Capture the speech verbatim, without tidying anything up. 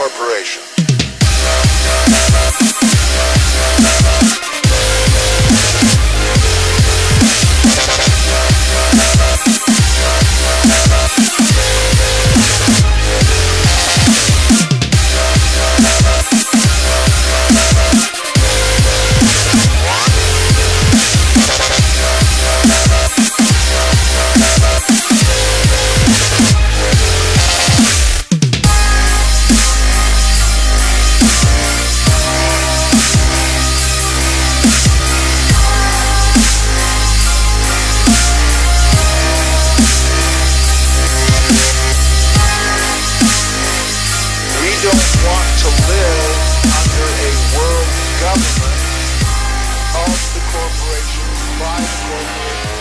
corporation. We don't want to live under a world government of the corporations, by the corporations.